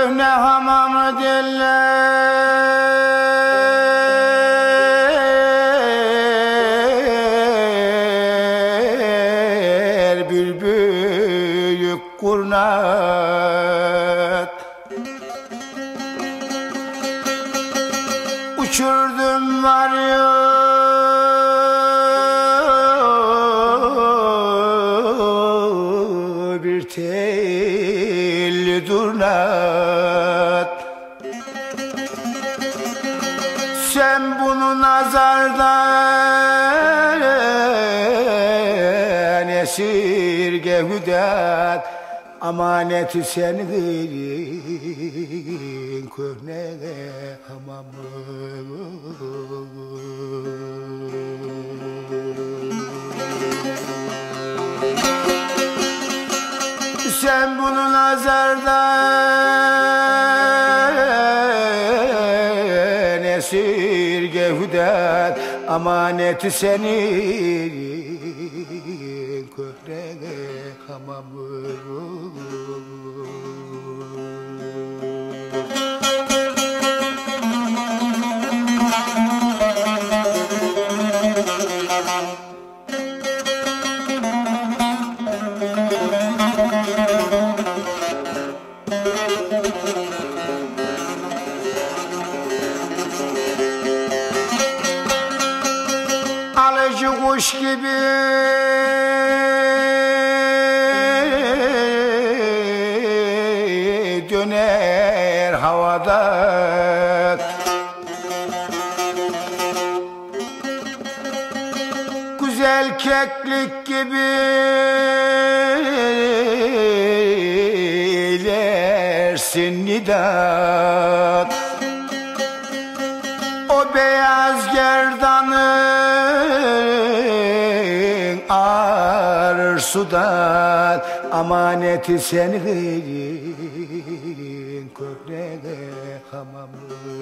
köhne hamamı derler bir büyük kurnat. Uçurdum var ya bir telli durnat. Sen bunu nazardan esirge hüdat, amaneti senin köhne hamamı. Sen bunu nazardan esirge hüdat, amaneti senin köhne hamamı. Alıcı kuş gibi döner havada, güzel keklik gibi eylersin nidat. O beyaz gerdanın ağrır sudan, amaneti senin köhne hamamı.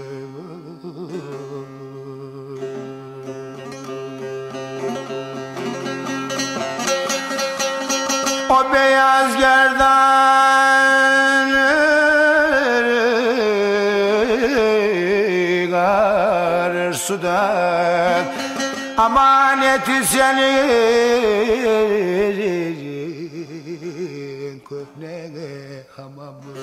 O beyaz gerdanın ağrır sudan, amaneti senin köhne hamamı.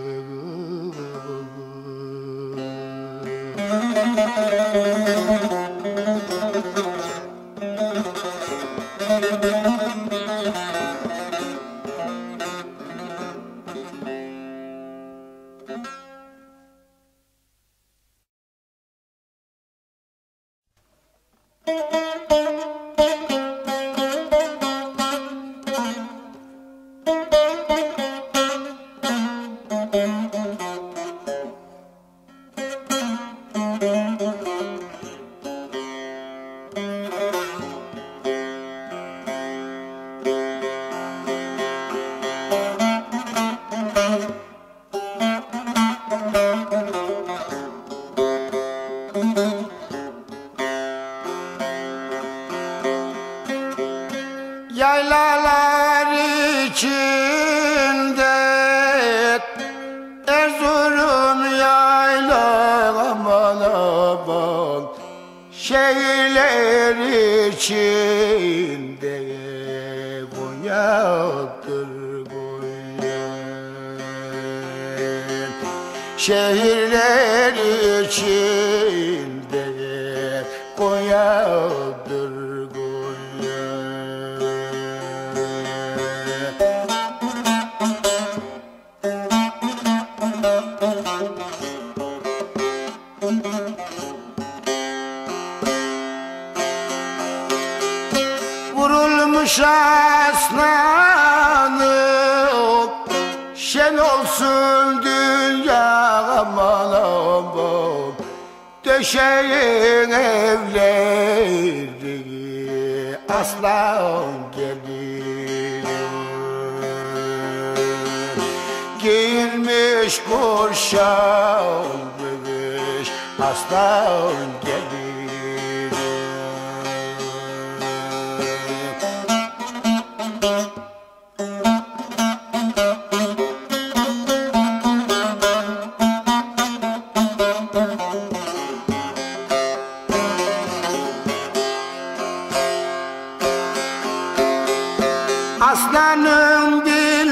Yaylalar içinde Erzurum yayla aman aman, şehirler içinde Konya'dır Konya. Şehirler içinde Konya'dır Konya. Vurulmuş aslanım, şen olsun dünya aman aman, döşeyin evleri aslan gelir. Giyinmiş kuşanmış aslan gelir. Aslanın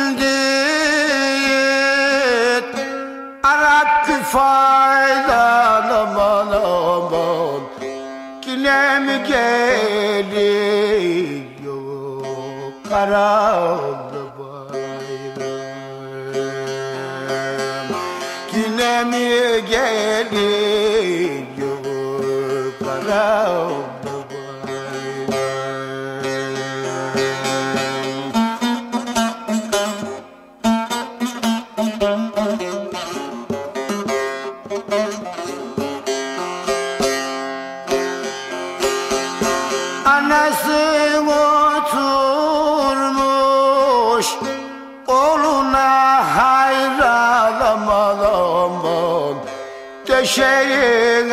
bildiği Arak faydalı aman aman Yine mi geliyor karanlı bayram Yine mi geliyor karanlı Anası oturmuş oğluna hayran aman aman Döşeyin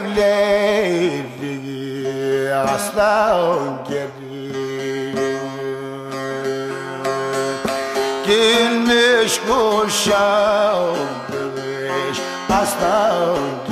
evleri aslan gelir Gülmüş kuşanmış aslan